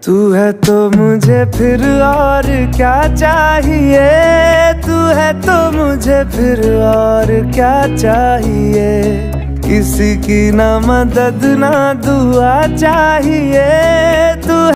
तू है तो मुझे फिर और क्या चाहिए, तू है तो मुझे फिर और क्या चाहिए। किसी की ना मदद ना दुआ चाहिए, तू